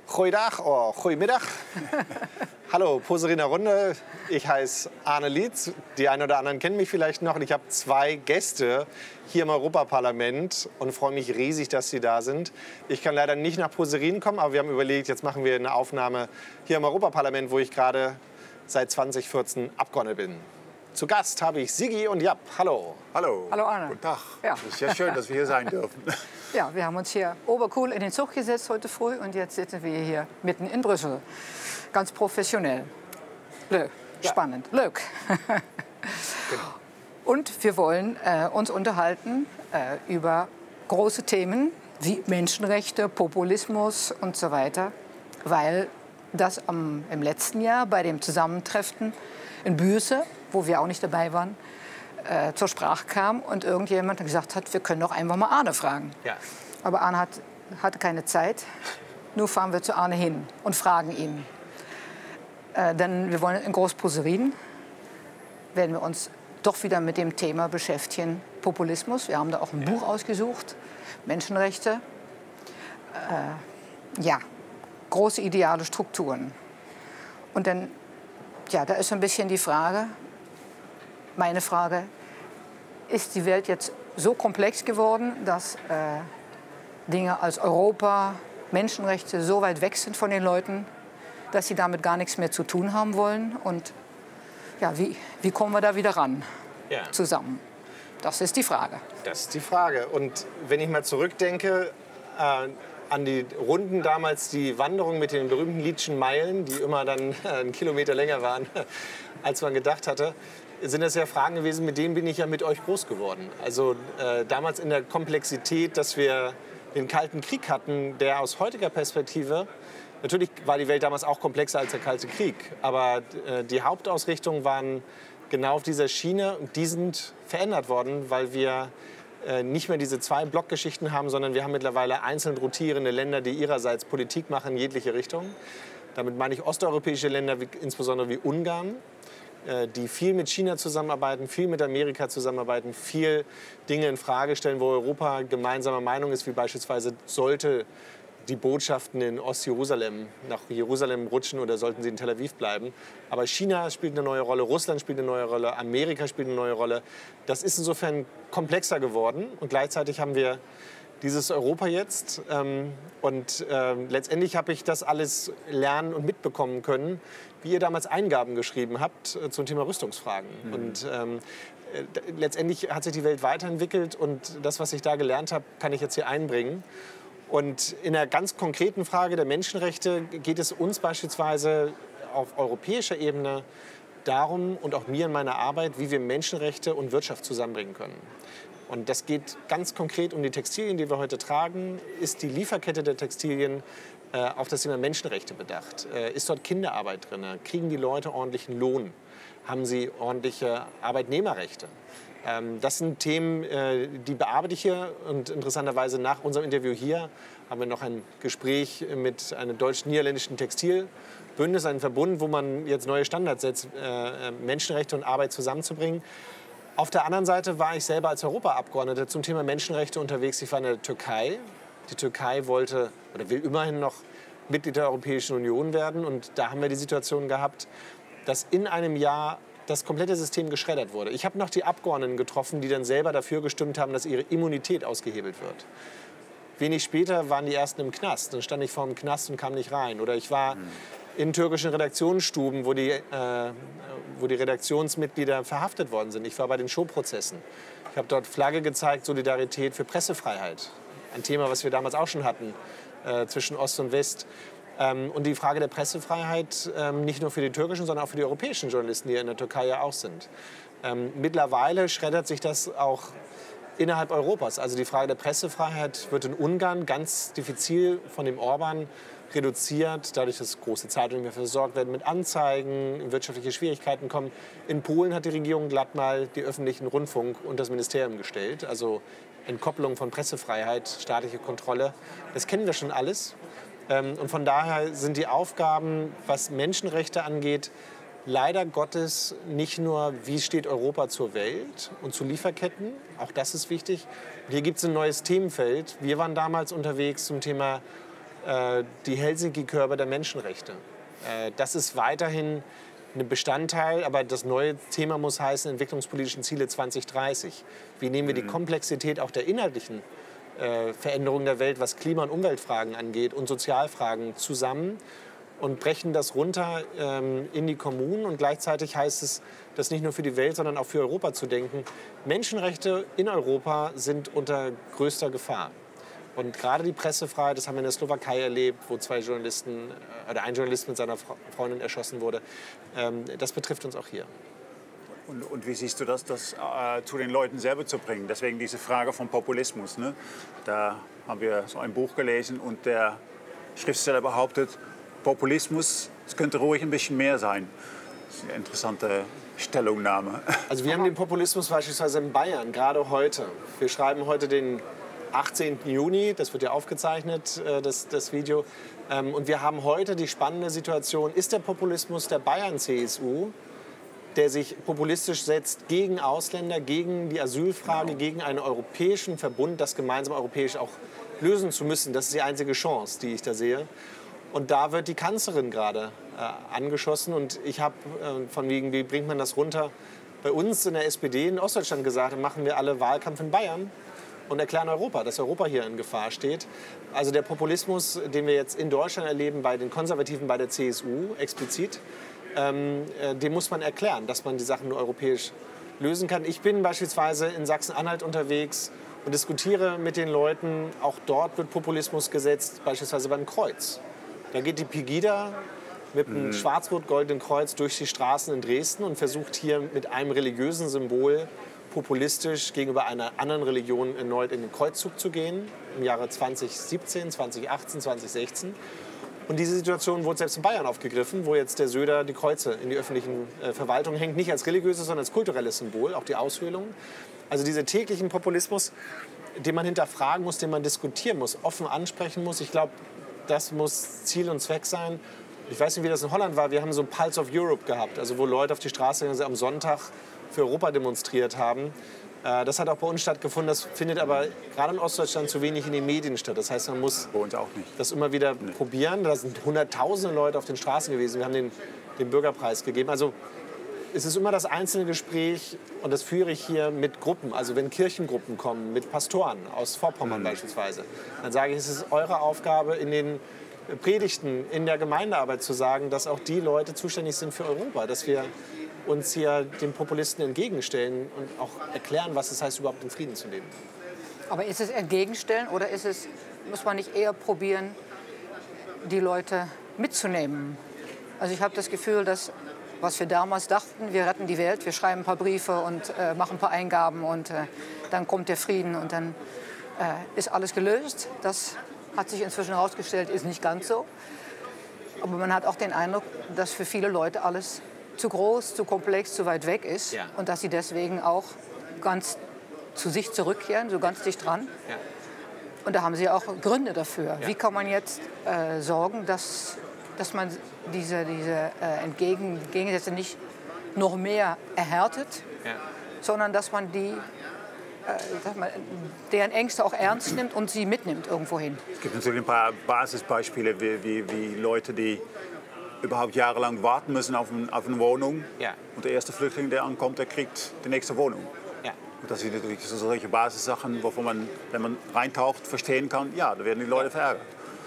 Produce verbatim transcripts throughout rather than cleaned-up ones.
Goeiedag, oh, goedemiddag. Hallo, Poseriner Runde. Ich heiße Arne Lietz. Die einen oder anderen kennen mich vielleicht noch. Und ich habe zwei Gäste hier im Europaparlament und freue mich riesig, dass sie da sind. Ich kann leider nicht nach Poserin kommen, aber wir haben überlegt, jetzt machen wir eine Aufnahme hier im Europaparlament, wo ich gerade seit zweitausendvierzehn Abgeordneter bin. Zu Gast habe ich Sigi und Jaap. Hallo. Hallo. Hallo Arne. Guten Tag. Ja. Es ist sehr schön, dass wir hier sein dürfen. Ja, wir haben uns hier obercool in den Zug gesetzt heute früh und jetzt sitzen wir hier mitten in Brüssel. Ganz professionell. Leuk. Spannend. Leuk. Genau. Und wir wollen äh, uns unterhalten äh, über große Themen wie Menschenrechte, Populismus und so weiter, weil das am, im letzten Jahr bei dem Zusammentreffen in Büse, wo wir auch nicht dabei waren, äh, zur Sprache kam und irgendjemand gesagt hat, wir können doch einfach mal Arne fragen. Ja. Aber Arne hat, hatte keine Zeit. Nur fahren wir zu Arne hin und fragen ihn. Äh, denn wir wollen in Großposerin, werden wir uns doch wieder mit dem Thema beschäftigen, Populismus. Wir haben da auch ein Buch ausgesucht, Menschenrechte. Äh, ja, große ideale Strukturen. Und dann, ja, da ist so ein bisschen die Frage, meine Frage, ist die Welt jetzt so komplex geworden, dass äh, Dinge als Europa, Menschenrechte so weit weg sind von den Leuten, dass sie damit gar nichts mehr zu tun haben wollen? Und ja, wie, wie kommen wir da wieder ran Ja. zusammen? Das ist die Frage. Das ist die Frage. Und wenn ich mal zurückdenke äh, an die Runden damals, die Wanderung mit den berühmten Liedschen Meilen, die immer dann äh, einen Kilometer länger waren, als man gedacht hatte, sind das ja Fragen gewesen, mit denen bin ich ja mit euch groß geworden. Also äh, damals in der Komplexität, dass wir den Kalten Krieg hatten, der aus heutiger Perspektive, natürlich war die Welt damals auch komplexer als der Kalte Krieg, aber äh, die Hauptausrichtungen waren genau auf dieser Schiene und die sind verändert worden, weil wir äh, nicht mehr diese zwei Blockgeschichten haben, sondern wir haben mittlerweile einzeln rotierende Länder, die ihrerseits Politik machen in jegliche Richtung. Damit meine ich osteuropäische Länder, wie, insbesondere wie Ungarn, die viel mit China zusammenarbeiten, viel mit Amerika zusammenarbeiten, viel Dinge in Frage stellen, wo Europa gemeinsamer Meinung ist, wie beispielsweise sollte die Botschaften in Ostjerusalem nach Jerusalem rutschen oder sollten sie in Tel Aviv bleiben. Aber China spielt eine neue Rolle, Russland spielt eine neue Rolle, Amerika spielt eine neue Rolle. Das ist insofern komplexer geworden und gleichzeitig haben wir dieses Europa jetzt. Ähm, und ähm, letztendlich habe ich das alles lernen und mitbekommen können, wie ihr damals Eingaben geschrieben habt äh, zum Thema Rüstungsfragen. Mhm. Und ähm, äh, letztendlich hat sich die Welt weiterentwickelt und das, was ich da gelernt habe, kann ich jetzt hier einbringen. Und in der ganz konkreten Frage der Menschenrechte geht es uns beispielsweise auf europäischer Ebene darum und auch mir in meiner Arbeit, wie wir Menschenrechte und Wirtschaft zusammenbringen können. Und das geht ganz konkret um die Textilien, die wir heute tragen. Ist die Lieferkette der Textilien äh, auf das Thema Menschenrechte bedacht? Äh, ist dort Kinderarbeit drin? Kriegen die Leute ordentlichen Lohn? Haben sie ordentliche Arbeitnehmerrechte? Ähm, das sind Themen, äh, die bearbeite ich hier. Und interessanterweise nach unserem Interview hier haben wir noch ein Gespräch mit einem deutsch-niederländischen Textilbündnis, einem Verbund, wo man jetzt neue Standards setzt, äh, Menschenrechte und Arbeit zusammenzubringen. Auf der anderen Seite war ich selber als Europaabgeordneter zum Thema Menschenrechte unterwegs. Ich war in der Türkei. Die Türkei wollte oder will immerhin noch Mitglied der Europäischen Union werden. Und da haben wir die Situation gehabt, dass in einem Jahr das komplette System geschreddert wurde. Ich habe noch die Abgeordneten getroffen, die dann selber dafür gestimmt haben, dass ihre Immunität ausgehebelt wird. Wenig später waren die Ersten im Knast. Dann stand ich vor dem Knast und kam nicht rein. Oder ich war in türkischen Redaktionsstuben, wo die, äh, wo die Redaktionsmitglieder verhaftet worden sind. Ich war bei den Showprozessen. Ich habe dort Flagge gezeigt, Solidarität für Pressefreiheit. Ein Thema, was wir damals auch schon hatten, äh, zwischen Ost und West. Ähm, und die Frage der Pressefreiheit ähm, nicht nur für die türkischen, sondern auch für die europäischen Journalisten, die in der Türkei ja auch sind. Ähm, mittlerweile schreddert sich das auch innerhalb Europas. Also die Frage der Pressefreiheit wird in Ungarn ganz diffizil von dem Orban reduziert, dadurch, dass große Zeitungen mehr versorgt werden mit Anzeigen, wirtschaftliche Schwierigkeiten kommen. In Polen hat die Regierung glatt mal die öffentlichen Rundfunk und das Ministerium gestellt. Also Entkopplung von Pressefreiheit, staatliche Kontrolle. Das kennen wir schon alles. Und von daher sind die Aufgaben, was Menschenrechte angeht, leider Gottes nicht nur, wie steht Europa zur Welt und zu Lieferketten. Auch das ist wichtig. Und hier gibt es ein neues Themenfeld. Wir waren damals unterwegs zum Thema äh, die Helsinki-Körper der Menschenrechte. Äh, das ist weiterhin ein Bestandteil, aber das neue Thema muss heißen entwicklungspolitischen Ziele zwanzig dreißig. Wie nehmen wir die Komplexität auch der inhaltlichen äh, Veränderungen der Welt, was Klima- und Umweltfragen angeht und Sozialfragen zusammen und brechen das runter ähm, in die Kommunen. Und gleichzeitig heißt es, das nicht nur für die Welt, sondern auch für Europa zu denken. Menschenrechte in Europa sind unter größter Gefahr. Und gerade die Pressefreiheit, das haben wir in der Slowakei erlebt, wo zwei Journalisten, oder ein Journalist mit seiner Freundin erschossen wurde, ähm, das betrifft uns auch hier. Und, und wie siehst du das, das äh, zu den Leuten selber zu bringen? Deswegen diese Frage vom Populismus. Ne? Da haben wir so ein Buch gelesen und der Schriftsteller behauptet, Populismus, es könnte ruhig ein bisschen mehr sein. Das ist eine interessante Stellungnahme. Also wir haben den Populismus beispielsweise in Bayern, gerade heute. Wir schreiben heute den achtzehnten Juni, das wird ja aufgezeichnet, das, das Video. Und wir haben heute die spannende Situation, ist der Populismus der Bayern-C S U, der sich populistisch setzt gegen Ausländer, gegen die Asylfrage, genau. gegen einen europäischen Verbund, das gemeinsam europäisch auch lösen zu müssen. Das ist die einzige Chance, die ich da sehe. Und da wird die Kanzlerin gerade äh, angeschossen. Und ich habe äh, von wegen, wie bringt man das runter, bei uns in der S P D in Ostdeutschland gesagt, dann machen wir alle Wahlkampf in Bayern und erklären Europa, dass Europa hier in Gefahr steht. Also der Populismus, den wir jetzt in Deutschland erleben, bei den Konservativen, bei der C S U explizit, ähm, äh, den muss man erklären, dass man die Sachen nur europäisch lösen kann. Ich bin beispielsweise in Sachsen-Anhalt unterwegs und diskutiere mit den Leuten. Auch dort wird Populismus gesetzt, beispielsweise beim Kreuz. Da geht die Pegida mit einem mhm. schwarz-rot-goldenen Kreuz durch die Straßen in Dresden und versucht hier mit einem religiösen Symbol populistisch gegenüber einer anderen Religion erneut in den Kreuzzug zu gehen, im Jahre zwanzig siebzehn, zwanzig achtzehn, zwanzig sechzehn. Und diese Situation wurde selbst in Bayern aufgegriffen, wo jetzt der Söder die Kreuze in die öffentlichen äh, Verwaltungen hängt, nicht als religiöses, sondern als kulturelles Symbol, auch die Aushöhlung. Also dieser täglichen Populismus, den man hinterfragen muss, den man diskutieren muss, offen ansprechen muss. Ich glaube, das muss Ziel und Zweck sein. Ich weiß nicht, wie das in Holland war. Wir haben so ein Pulse of Europe gehabt, also wo Leute auf die Straße gegangen sind, am Sonntag für Europa demonstriert haben. Das hat auch bei uns stattgefunden. Das findet aber gerade in Ostdeutschland zu wenig in den Medien statt. Das heißt, man muss bei uns auch nicht. das immer wieder nee. probieren. Da sind hunderttausende Leute auf den Straßen gewesen. Wir haben den, den Bürgerpreis gegeben. Also es ist immer das einzelne Gespräch und das führe ich hier mit Gruppen. Also wenn Kirchengruppen kommen, mit Pastoren aus Vorpommern mhm. beispielsweise, dann sage ich, es ist eure Aufgabe in den Predigten, in der Gemeindearbeit zu sagen, dass auch die Leute zuständig sind für Europa, dass wir uns hier den Populisten entgegenstellen und auch erklären, was es heißt, überhaupt in Frieden zu leben. Aber ist es entgegenstellen oder ist es, muss man nicht eher probieren, die Leute mitzunehmen? Also ich habe das Gefühl, dass was wir damals dachten, wir retten die Welt, wir schreiben ein paar Briefe und äh, machen ein paar Eingaben und äh, dann kommt der Frieden und dann äh, ist alles gelöst. Das hat sich inzwischen herausgestellt, ist nicht ganz so. Aber man hat auch den Eindruck, dass für viele Leute alles zu groß, zu komplex, zu weit weg ist ja. und dass sie deswegen auch ganz zu sich zurückkehren, so ganz dicht dran. Ja. Und da haben sie auch Gründe dafür. Ja. Wie kann man jetzt äh, sorgen, dass, dass man diese, diese äh, Entgegen, Gegensätze nicht noch mehr erhärtet, ja. sondern dass man die, äh, dass man deren Ängste auch ernst nimmt und sie mitnimmt irgendwo hin? Es gibt natürlich ein paar Basisbeispiele, wie, wie, wie Leute, die überhaupt jahrelang warten müssen auf, ein, auf eine Wohnung. Ja. Und der erste Flüchtling, der ankommt, der kriegt die nächste Wohnung. Ja. Und das sind natürlich solche Basissachen, wovon man, wenn man reintaucht, verstehen kann, ja, da werden die Leute verärgert.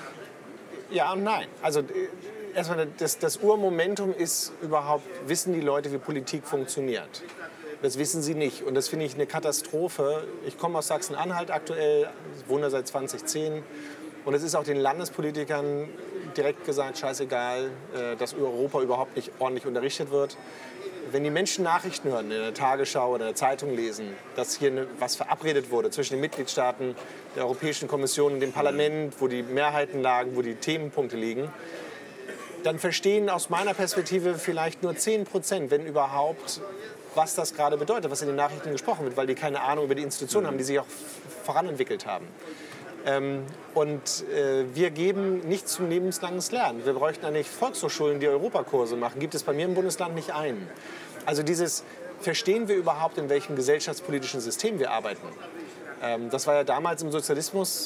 Ja und nein. Also erstmal das, das Urmomentum ist überhaupt, wissen die Leute, wie Politik funktioniert. Das wissen sie nicht. Und das finde ich eine Katastrophe. Ich komme aus Sachsen-Anhalt aktuell, wohne seit zwanzig zehn. Und es ist auch den Landespolitikern direkt gesagt, scheißegal, dass Europa überhaupt nicht ordentlich unterrichtet wird. Wenn die Menschen Nachrichten hören, in der Tagesschau oder in der Zeitung lesen, dass hier was verabredet wurde zwischen den Mitgliedstaaten, der Europäischen Kommission und dem Parlament, wo die Mehrheiten lagen, wo die Themenpunkte liegen, dann verstehen aus meiner Perspektive vielleicht nur zehn Prozent, wenn überhaupt, was das gerade bedeutet, was in den Nachrichten gesprochen wird, weil die keine Ahnung über die Institutionen haben, die sich auch voranentwickelt haben. Ähm, und äh, wir geben nichts zum lebenslanges Lernen. Wir bräuchten eigentlich Volkshochschulen, die Europakurse machen. Gibt es bei mir im Bundesland nicht einen. Also dieses, verstehen wir überhaupt, in welchem gesellschaftspolitischen System wir arbeiten? Ähm, das war ja damals im Sozialismus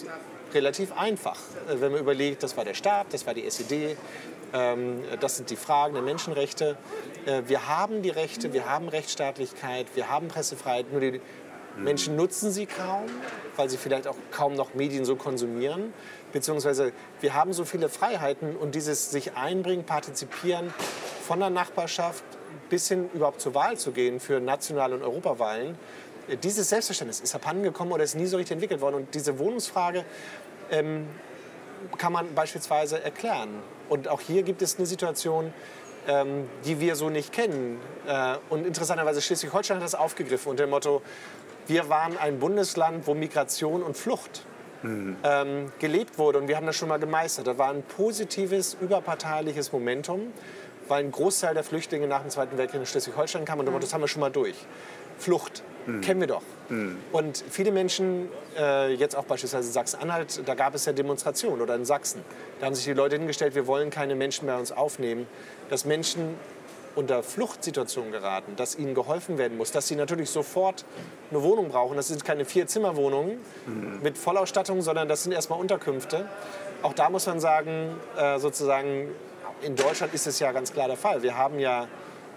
relativ einfach. Wenn man überlegt, das war der Staat, das war die S E D, ähm, das sind die Fragen der Menschenrechte. Äh, wir haben die Rechte, wir haben Rechtsstaatlichkeit, wir haben Pressefreiheit, nur die Menschen nutzen sie kaum, weil sie vielleicht auch kaum noch Medien so konsumieren. Beziehungsweise wir haben so viele Freiheiten und dieses sich einbringen, partizipieren von der Nachbarschaft bis hin überhaupt zur Wahl zu gehen für nationale und Europawahlen. Dieses Selbstverständnis ist abhandengekommen oder ist nie so richtig entwickelt worden. Und diese Wohnungsfrage ähm, kann man beispielsweise erklären. Und auch hier gibt es eine Situation, ähm, die wir so nicht kennen. Äh, und interessanterweise Schleswig-Holstein hat das aufgegriffen unter dem Motto, wir waren ein Bundesland, wo Migration und Flucht mhm. ähm, gelebt wurde. Und wir haben das schon mal gemeistert. Da war ein positives, überparteiliches Momentum, weil ein Großteil der Flüchtlinge nach dem Zweiten Weltkrieg in Schleswig-Holstein kam. Und mhm. das haben wir schon mal durch. Flucht. Mhm. Kennen wir doch. Mhm. Und viele Menschen, äh, jetzt auch beispielsweise in Sachsen-Anhalt, da gab es ja Demonstrationen oder in Sachsen. Da haben sich die Leute hingestellt, wir wollen keine Menschen bei uns aufnehmen. Dass Menschen unter Fluchtsituationen geraten, dass ihnen geholfen werden muss, dass sie natürlich sofort eine Wohnung brauchen. Das sind keine Vier-Zimmer-Wohnungen mhm. mit Vollausstattung, sondern das sind erstmal Unterkünfte. Auch da muss man sagen, äh, sozusagen, in Deutschland ist es ja ganz klar der Fall. Wir haben ja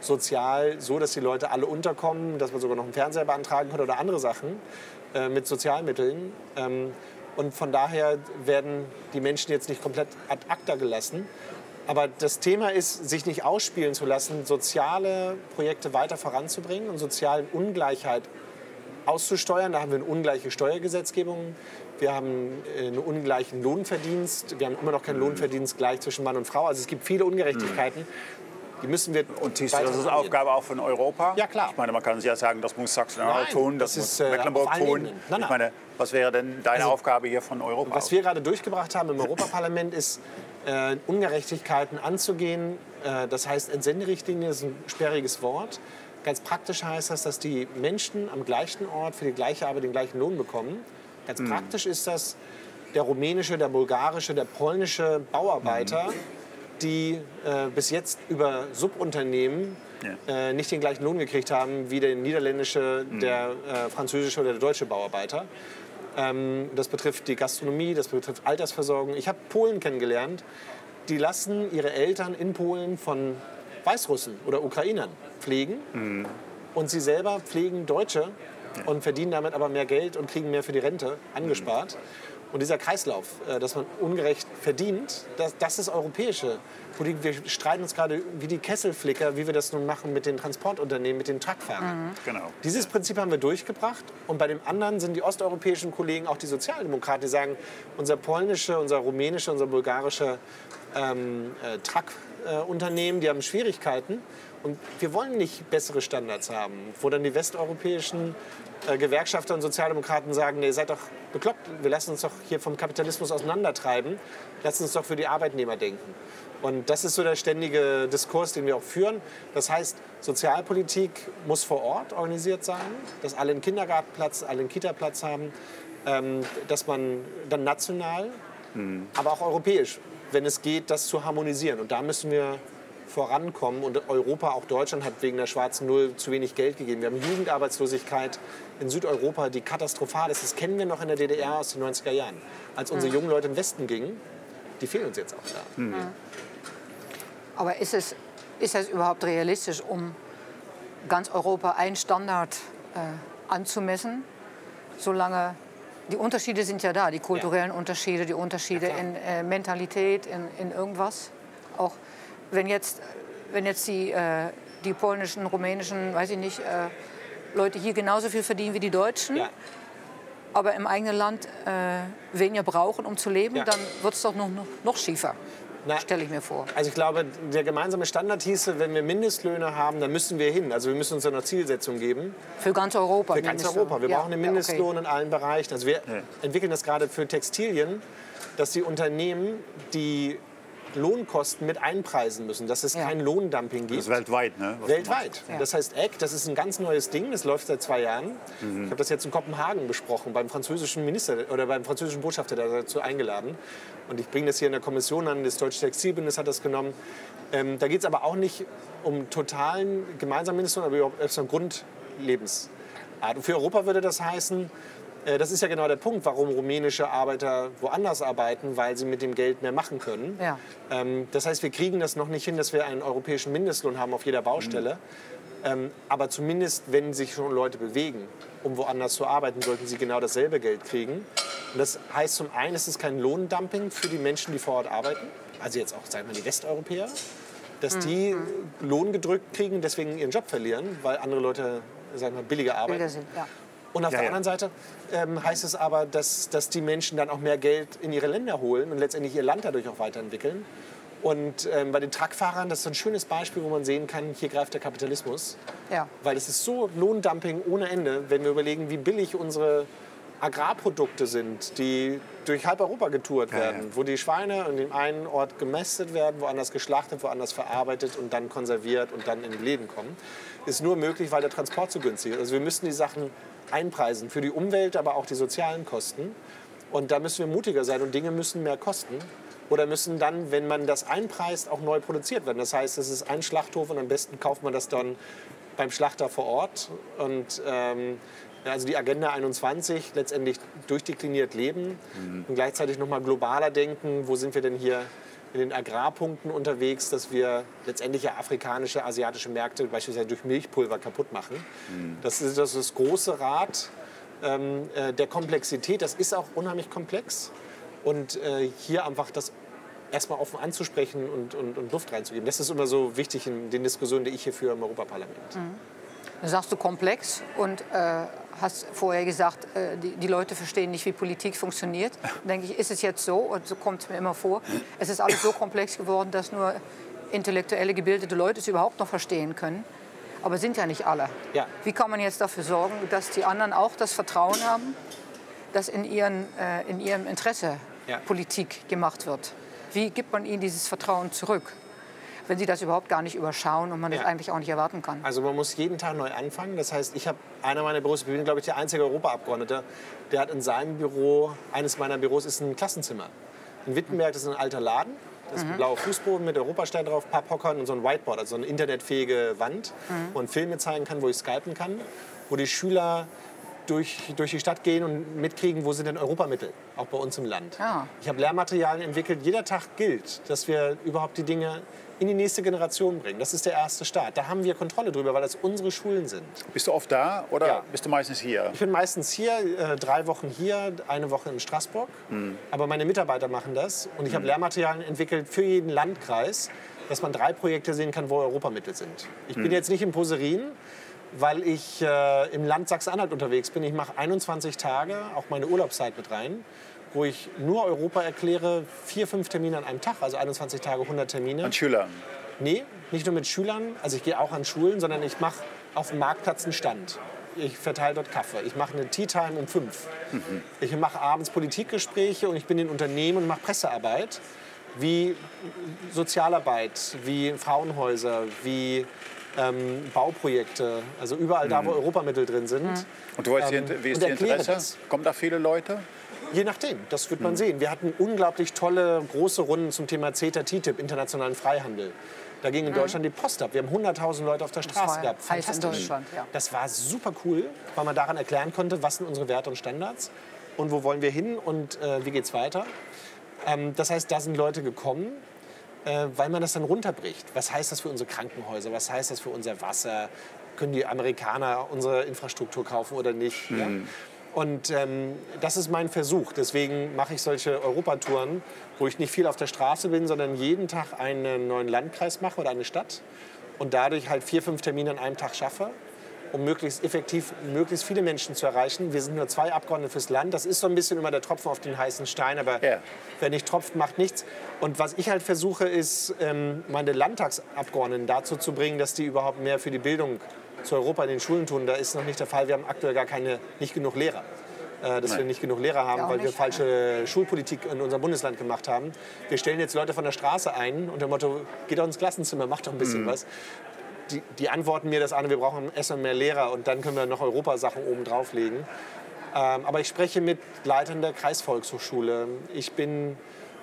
sozial so, dass die Leute alle unterkommen, dass man sogar noch einen Fernseher beantragen kann oder andere Sachen äh, mit Sozialmitteln. Ähm, und von daher werden die Menschen jetzt nicht komplett ad acta gelassen. Aber das Thema ist, sich nicht ausspielen zu lassen, soziale Projekte weiter voranzubringen und soziale Ungleichheit auszusteuern. Da haben wir eine ungleiche Steuergesetzgebung, wir haben einen ungleichen Lohnverdienst, wir haben immer noch keinen Lohnverdienst gleich zwischen Mann und Frau. Also es gibt viele Ungerechtigkeiten. Die müssen wir und siehst du, das ist Aufgabe auch von Europa? Ja, klar. Ich meine, man kann ja sagen, das muss Sachsen-Anhalt tun, das, das muss ist, Mecklenburg äh, tun. Nein, nein. Ich meine, was wäre denn deine also, Aufgabe hier von Europa? Was wir gerade durchgebracht haben im Europaparlament ist, äh, Ungerechtigkeiten anzugehen. Äh, das heißt, Entsenderichtlinie ist ein sperriges Wort. Ganz praktisch heißt das, dass die Menschen am gleichen Ort für die gleiche Arbeit den gleichen Lohn bekommen. Ganz mhm. praktisch ist das, der rumänische, der bulgarische, der polnische Bauarbeiter, mhm. die äh, bis jetzt über Subunternehmen ja. äh, nicht den gleichen Lohn gekriegt haben wie der niederländische, mhm. der äh, französische oder der deutsche Bauarbeiter. Ähm, das betrifft die Gastronomie, das betrifft Altersversorgung. Ich habe Polen kennengelernt, die lassen ihre Eltern in Polen von Weißrussen oder Ukrainern pflegen mhm. und sie selber pflegen Deutsche ja. und verdienen damit aber mehr Geld und kriegen mehr für die Rente angespart. Mhm. Und dieser Kreislauf, dass man ungerecht verdient, das, das ist europäische Politik. Wir streiten uns gerade wie die Kesselflicker, wie wir das nun machen mit den Transportunternehmen, mit den Truckfahrern. Mhm. Genau. Dieses Prinzip haben wir durchgebracht. Und bei dem anderen sind die osteuropäischen Kollegen, auch die Sozialdemokraten, die sagen, unser polnische, unser rumänische, unser bulgarische ähm, äh, Truckunternehmen, äh, die haben Schwierigkeiten. Und wir wollen nicht bessere Standards haben, wo dann die westeuropäischen äh, Gewerkschafter und Sozialdemokraten sagen, nee, ihr seid doch bekloppt, wir lassen uns doch hier vom Kapitalismus auseinandertreiben, lassen uns doch für die Arbeitnehmer denken. Und das ist so der ständige Diskurs, den wir auch führen. Das heißt, Sozialpolitik muss vor Ort organisiert sein, dass alle einen Kindergartenplatz, alle einen Kitaplatz haben, ähm, dass man dann national, mhm. aber auch europäisch, wenn es geht, das zu harmonisieren. Und da müssen wir vorankommen. Und Europa, auch Deutschland, hat wegen der schwarzen Null zu wenig Geld gegeben. Wir haben Jugendarbeitslosigkeit in Südeuropa, die katastrophal ist. Das kennen wir noch in der D D R aus den neunziger Jahren. Als unsere jungen Leute im Westen gingen, die fehlen uns jetzt auch da. Mhm. Aber ist es, ist es überhaupt realistisch, um ganz Europa einen Standard äh, anzumessen, solange die Unterschiede sind ja da, die kulturellen ja. Unterschiede, die Unterschiede ja, in äh, Mentalität, in, in irgendwas. Auch wenn jetzt, wenn jetzt die, äh, die polnischen, rumänischen, weiß ich nicht, äh, Leute hier genauso viel verdienen wie die Deutschen, ja. aber im eigenen Land äh, weniger brauchen, um zu leben, ja. dann wird es doch noch, noch, noch schiefer. Stelle ich mir vor. Also ich glaube, der gemeinsame Standard hieße, wenn wir Mindestlöhne haben, dann müssen wir hin. Also wir müssen uns eine Zielsetzung geben. Für ganz Europa? Für ganz Europa. Wir ja. brauchen einen Mindestlohn ja, okay. in allen Bereichen. Also wir ja. entwickeln das gerade für Textilien, dass die Unternehmen die Lohnkosten mit einpreisen müssen, dass es ja. kein Lohndumping gibt. Das ist weltweit, ne? Was weltweit. Ja. Das heißt E C, das ist ein ganz neues Ding, das läuft seit zwei Jahren. Mhm. Ich habe das jetzt in Kopenhagen besprochen, beim französischen Minister oder beim französischen Botschafter dazu eingeladen. Und ich bringe das hier in der Kommission an, das Deutsche Textilbündnis hat das genommen. Ähm, da geht es aber auch nicht um totalen gemeinsamen Mindestlohn, aber überhaupt um Grundlebensart. Und für Europa würde das heißen, Äh, das ist ja genau der Punkt, warum rumänische Arbeiter woanders arbeiten, weil sie mit dem Geld mehr machen können. Ja. Ähm, das heißt, wir kriegen das noch nicht hin, dass wir einen europäischen Mindestlohn haben auf jeder Baustelle. Mhm. Ähm, aber zumindest, wenn sich schon Leute bewegen, um woanders zu arbeiten, sollten sie genau dasselbe Geld kriegen. Und das heißt zum einen, es ist kein Lohndumping für die Menschen, die vor Ort arbeiten. Also jetzt auch, sagen wir, die Westeuropäer. Dass die mhm. Lohn gedrückt kriegen und deswegen ihren Job verlieren, weil andere Leute, sagen wir, billiger arbeiten. Billiger sind, ja. Und auf ja, der ja. anderen Seite ähm, heißt es aber, dass, dass die Menschen dann auch mehr Geld in ihre Länder holen und letztendlich ihr Land dadurch auch weiterentwickeln. Und ähm, bei den Truckfahrern, das ist so ein schönes Beispiel, wo man sehen kann, hier greift der Kapitalismus. Ja. Weil es ist so Lohndumping ohne Ende, wenn wir überlegen, wie billig unsere Agrarprodukte sind, die durch halb Europa getourt werden, ja, ja. wo die Schweine an dem einen Ort gemästet werden, woanders geschlachtet, woanders verarbeitet und dann konserviert und dann in die Läden kommen, ist nur möglich, weil der Transport so günstig ist. Also wir müssen die Sachen einpreisen für die Umwelt, aber auch die sozialen Kosten. Und da müssen wir mutiger sein und Dinge müssen mehr kosten. Oder müssen dann, wenn man das einpreist, auch neu produziert werden. Das heißt, es ist ein Schlachthof und am besten kauft man das dann beim Schlachter vor Ort. Und ähm, also die Agenda einundzwanzig, letztendlich durchdekliniert leben mhm. und gleichzeitig noch mal globaler denken. Wo sind wir denn hier in den Agrarpunkten unterwegs, dass wir letztendlich ja afrikanische, asiatische Märkte beispielsweise durch Milchpulver kaputt machen. Mhm. Das ist das, ist das große Rad ähm, der Komplexität. Das ist auch unheimlich komplex. Und äh, hier einfach das erstmal offen anzusprechen und, und, und Luft reinzugeben. Das ist immer so wichtig in den Diskussionen, die ich hier führe im Europaparlament. Mhm. Dann sagst du komplex und äh, hast vorher gesagt, äh, die, die Leute verstehen nicht, wie Politik funktioniert. Dann denke ich, ist es jetzt so, und so kommt es mir immer vor, es ist alles so komplex geworden, dass nur intellektuelle, gebildete Leute es überhaupt noch verstehen können. Aber sind ja nicht alle. Ja. Wie kann man jetzt dafür sorgen, dass die anderen auch das Vertrauen haben, dass in, ihren, äh, in ihrem Interesse ja. Politik gemacht wird? Wie gibt man ihnen dieses Vertrauen zurück, wenn sie das überhaupt gar nicht überschauen und man ja. das eigentlich auch nicht erwarten kann? Also man muss jeden Tag neu anfangen. Das heißt, ich habe einer meiner Büros, ich bin, glaube ich, der einzige Europaabgeordnete, der hat in seinem Büro, eines meiner Büros ist ein Klassenzimmer. In Wittenberg, das ist ein alter Laden. Das ist ein blauer Fußboden mit Europastern drauf, ein paar Hockern und so ein Whiteboard, also eine internetfähige Wand, mhm. wo man Filme zeigen kann, wo ich skypen kann, wo die Schüler durch, durch die Stadt gehen und mitkriegen, wo sind denn Europamittel, auch bei uns im Land. Ja. Ich habe Lehrmaterialien entwickelt. Jeder Tag gilt, dass wir überhaupt die Dinge in die nächste Generation bringen. Das ist der erste Start. Da haben wir Kontrolle drüber, weil das unsere Schulen sind. Bist du oft da oder ja. bist du meistens hier? Ich bin meistens hier, äh, drei Wochen hier, eine Woche in Straßburg. Mhm. Aber meine Mitarbeiter machen das. Und ich habe mhm. Lehrmaterialien entwickelt für jeden Landkreis, dass man drei Projekte sehen kann, wo Europamittel sind. Ich mhm. bin jetzt nicht in Poserin, weil ich äh, im Land Sachsen-Anhalt unterwegs bin. Ich mache einundzwanzig Tage, auch meine Urlaubszeit mit rein, wo ich nur Europa erkläre, vier, fünf Termine an einem Tag, also einundzwanzig Tage, hundert Termine. An Schülern? Nee, nicht nur mit Schülern, also ich gehe auch an Schulen, sondern ich mache auf dem Marktplatz einen Stand. Ich verteile dort Kaffee. Ich mache eine Tea Time um fünf. Mhm. Ich mache abends Politikgespräche und ich bin in Unternehmen und mache Pressearbeit, wie Sozialarbeit, wie Frauenhäuser, wie ähm, Bauprojekte, also überall mhm. da, wo Europamittel drin sind. Mhm. Und du weißt, ähm, wie ist die Interesse? Das. Kommen da viele Leute? Je nachdem, das wird man mhm. sehen. Wir hatten unglaublich tolle, große Runden zum Thema CETA, T T I P, internationalen Freihandel. Da ging in mhm. Deutschland die Post ab. Wir haben hunderttausend Leute auf der Straße gehabt. Fantastisch. In Deutschland, ja. Das war super cool, weil man daran erklären konnte, was sind unsere Werte und Standards und wo wollen wir hin und äh, wie geht's weiter. Ähm, das heißt, da sind Leute gekommen, äh, weil man das dann runterbricht. Was heißt das für unsere Krankenhäuser? Was heißt das für unser Wasser? Können die Amerikaner unsere Infrastruktur kaufen oder nicht? Mhm. Ja? Und ähm, das ist mein Versuch. Deswegen mache ich solche Europatouren, wo ich nicht viel auf der Straße bin, sondern jeden Tag einen neuen Landkreis mache oder eine Stadt und dadurch halt vier, fünf Termine an einem Tag schaffe, um möglichst effektiv möglichst viele Menschen zu erreichen. Wir sind nur zwei Abgeordnete fürs Land. Das ist so ein bisschen immer der Tropfen auf den heißen Stein, aber yeah. wer nicht tropft, macht nichts. Und was ich halt versuche, ist, meine Landtagsabgeordneten dazu zu bringen, dass die überhaupt mehr für die Bildung zu Europa in den Schulen tun. Da ist noch nicht der Fall. Wir haben aktuell gar keine, nicht genug Lehrer. Äh, dass Nein. wir nicht genug Lehrer haben, weil nicht. wir falsche Schulpolitik in unserem Bundesland gemacht haben. Wir stellen jetzt Leute von der Straße ein unter dem Motto, geht doch ins Klassenzimmer, macht doch ein bisschen mhm. was. Die, die antworten mir das an, wir brauchen erstmal mehr Lehrer und dann können wir noch Europasachen oben drauflegen. Ähm, aber ich spreche mit Leitern der Kreisvolkshochschule. Ich bin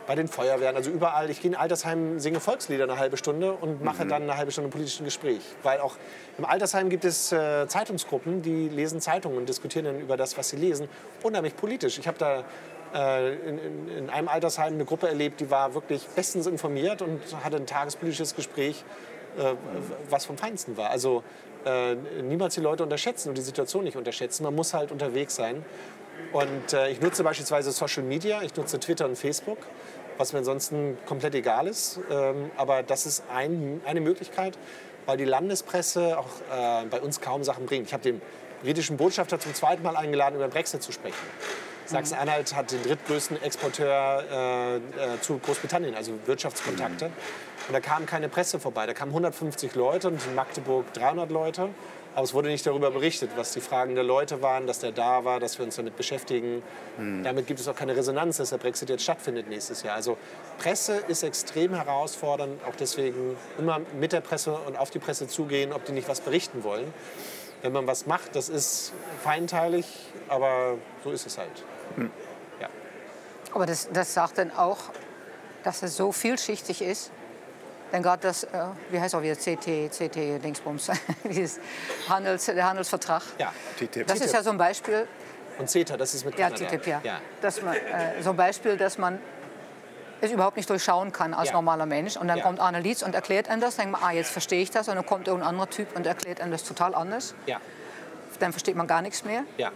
bei den Feuerwehren, also überall. Ich gehe in Altersheim, singe Volkslieder eine halbe Stunde und mache mhm. dann eine halbe Stunde politisches Gespräch. Weil auch im Altersheim gibt es äh, Zeitungsgruppen, die lesen Zeitungen und diskutieren dann über das, was sie lesen. Unheimlich politisch. Ich habe da äh, in, in, in einem Altersheim eine Gruppe erlebt, die war wirklich bestens informiert und hatte ein tagespolitisches Gespräch, äh, was vom Feinsten war. Also äh, niemals die Leute unterschätzen und die Situation nicht unterschätzen. Man muss halt unterwegs sein. Und äh, ich nutze beispielsweise Social Media, ich nutze Twitter und Facebook, was mir ansonsten komplett egal ist. Ähm, aber das ist ein, eine Möglichkeit, weil die Landespresse auch äh, bei uns kaum Sachen bringt. Ich habe den britischen Botschafter zum zweiten Mal eingeladen, über Brexit zu sprechen. Sachsen-Anhalt hat den drittgrößten Exporteur äh, äh, zu Großbritannien, also Wirtschaftskontakte. Und da kam keine Presse vorbei. Da kamen hundertfünfzig Leute und in Magdeburg dreihundert Leute. Aber es wurde nicht darüber berichtet, was die Fragen der Leute waren, dass der da war, dass wir uns damit beschäftigen. Mhm. Damit gibt es auch keine Resonanz, dass der Brexit jetzt stattfindet nächstes Jahr. Also Presse ist extrem herausfordernd, auch deswegen immer mit der Presse und auf die Presse zugehen, ob die nicht was berichten wollen. Wenn man was macht, das ist feinteilig, aber so ist es halt. Mhm. Ja. Aber das, das sagt dann auch, dass es so vielschichtig ist. Denn gerade das, äh, wie heißt auch wieder, C T, C T, Dingsbums, dieses Handels, der Handelsvertrag. Ja, T T I P. Das ist ja so ein Beispiel. Und CETA, das ist mit Ja, Kanada. T T I P, ja. ja. Dass man, äh, so ein Beispiel, dass man es überhaupt nicht durchschauen kann als ja. normaler Mensch. Und dann ja. kommt Arne Lietz und erklärt einem das. Dann denkt man, ah, jetzt verstehe ich das. Und dann kommt irgendein anderer Typ und erklärt einem das total anders. Ja. Dann versteht man gar nichts mehr. Ja.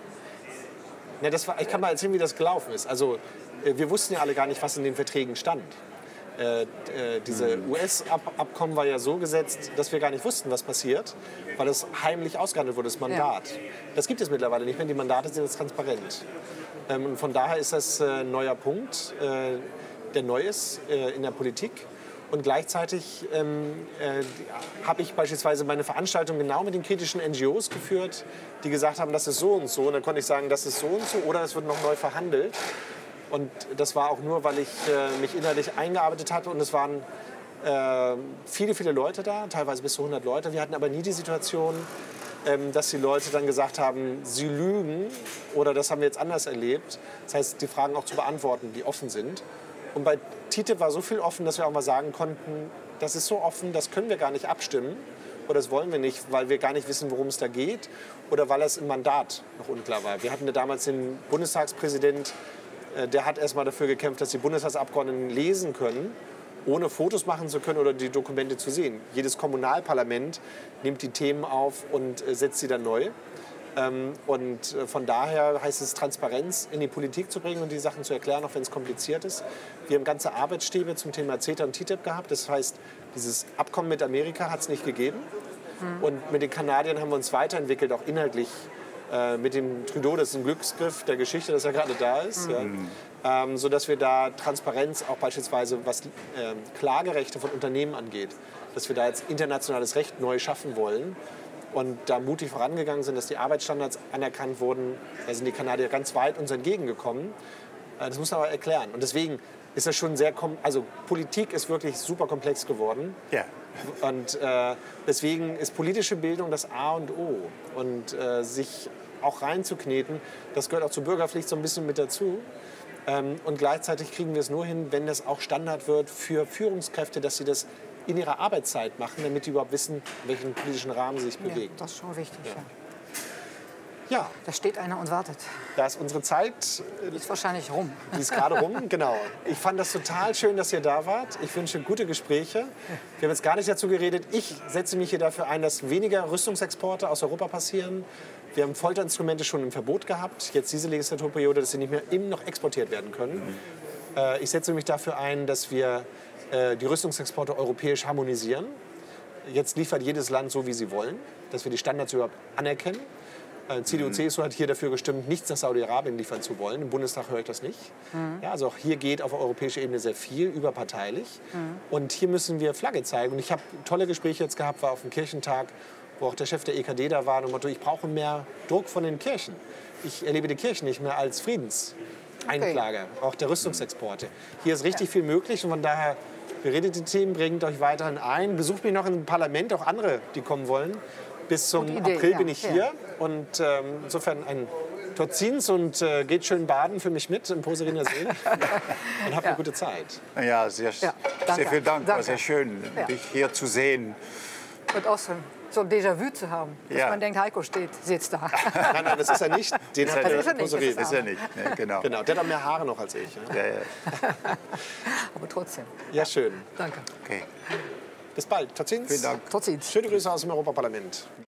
Ja, das war, ich kann mal erzählen, wie das gelaufen ist. Also, äh, wir wussten ja alle gar nicht, was in den Verträgen stand. Äh, äh, diese U S-Abkommen war ja so gesetzt, dass wir gar nicht wussten, was passiert, weil es heimlich ausgehandelt wurde, das Mandat. Ja. Das gibt es mittlerweile nicht mehr, die Mandate sind jetzt transparent. Ähm, und von daher ist das äh, ein neuer Punkt, äh, der neu ist äh, in der Politik. Und gleichzeitig ähm, äh, habe ich beispielsweise meine Veranstaltung genau mit den kritischen N G Os geführt, die gesagt haben, das ist so und so. Und dann konnte ich sagen, das ist so und so oder es wird noch neu verhandelt. Und das war auch nur, weil ich äh, mich innerlich eingearbeitet hatte. Und es waren äh, viele, viele Leute da, teilweise bis zu hundert Leute. Wir hatten aber nie die Situation, ähm, dass die Leute dann gesagt haben, sie lügen oder das haben wir jetzt anders erlebt. Das heißt, die Fragen auch zu beantworten, die offen sind. Und bei T T I P war so viel offen, dass wir auch mal sagen konnten, das ist so offen, das können wir gar nicht abstimmen. Oder das wollen wir nicht, weil wir gar nicht wissen, worum es da geht. Oder weil es im Mandat noch unklar war. Wir hatten ja damals den Bundestagspräsident, der hat erst mal dafür gekämpft, dass die Bundestagsabgeordneten lesen können, ohne Fotos machen zu können oder die Dokumente zu sehen. Jedes Kommunalparlament nimmt die Themen auf und setzt sie dann neu. Und von daher heißt es, Transparenz in die Politik zu bringen und die Sachen zu erklären, auch wenn es kompliziert ist. Wir haben ganze Arbeitsstäbe zum Thema CETA und T T I P gehabt. Das heißt, dieses Abkommen mit Amerika hat es nicht gegeben. Mhm. Und mit den Kanadiern haben wir uns weiterentwickelt, auch inhaltlich. Mit dem Trudeau, das ist ein Glücksgriff der Geschichte, dass er gerade da ist. Mhm. Ja. Ähm, sodass wir da Transparenz, auch beispielsweise was ähm, Klagerechte von Unternehmen angeht, dass wir da jetzt internationales Recht neu schaffen wollen und da mutig vorangegangen sind, dass die Arbeitsstandards anerkannt wurden. Da sind die Kanadier ganz weit uns entgegengekommen. Äh, das muss man aber erklären. Und deswegen ist das schon sehr, also Politik ist wirklich super komplex geworden. Ja. Und äh, deswegen ist politische Bildung das A und O. Und äh, sich auch reinzukneten, das gehört auch zur Bürgerpflicht so ein bisschen mit dazu. Ähm, und gleichzeitig kriegen wir es nur hin, wenn das auch Standard wird für Führungskräfte, dass sie das in ihrer Arbeitszeit machen, damit die überhaupt wissen, in welchen politischen Rahmen sie sich bewegen. Ja, das ist schon wichtig, ja. ja. Ja. Da steht einer und wartet. Da ist unsere Zeit. Die ist wahrscheinlich rum. Die ist gerade rum, genau. Ich fand das total schön, dass ihr da wart. Ich wünsche gute Gespräche. Wir haben jetzt gar nicht dazu geredet. Ich setze mich hier dafür ein, dass weniger Rüstungsexporte aus Europa passieren. Wir haben Folterinstrumente schon im Verbot gehabt. Jetzt diese Legislaturperiode, dass sie nicht mehr eben noch exportiert werden können. Mhm. Ich setze mich dafür ein, dass wir die Rüstungsexporte europäisch harmonisieren. Jetzt liefert jedes Land so, wie sie wollen. Dass wir die Standards überhaupt anerkennen. C D U, C S U hat hier dafür gestimmt, nichts nach Saudi-Arabien liefern zu wollen. Im Bundestag höre ich das nicht. Mhm. Ja, also auch hier geht auf europäischer Ebene sehr viel, überparteilich. Mhm. Und hier müssen wir Flagge zeigen. Und ich habe tolle Gespräche jetzt gehabt, war auf dem Kirchentag, wo auch der Chef der E K D da war. Und Motto, ich brauche mehr Druck von den Kirchen. Ich erlebe die Kirchen nicht mehr als Friedenseinklage, okay. Auch der Rüstungsexporte. Hier ist richtig ja. viel möglich und von daher beredet die Themen, bringt euch weiterhin ein. Besucht mich noch im Parlament, auch andere, die kommen wollen. Bis zum April ja, bin ich hier. Ja. Und ähm, insofern ein Tot ziens und äh, geht schön baden für mich mit im Poseriner See. Und habt Ja. eine gute Zeit. Ja, sehr, Ja, danke. sehr vielen Dank. War Danke. sehr schön, Ja. dich hier zu sehen. Und auch so, so ein Déjà-vu zu haben. Dass Ja. man denkt, Heiko steht, sitzt da. Nein, nein, das ist er nicht. Den Das hat ist der er nicht, Poserin. das Ist er nicht, ne? Genau. Genau, der hat auch mehr Haare noch als ich. Ja, Ja, ja. Aber trotzdem. ja schön. Danke. Okay. Bis bald. Tot ziens. Vielen Dank. Tot ziens. Schöne Grüße aus dem Europaparlament.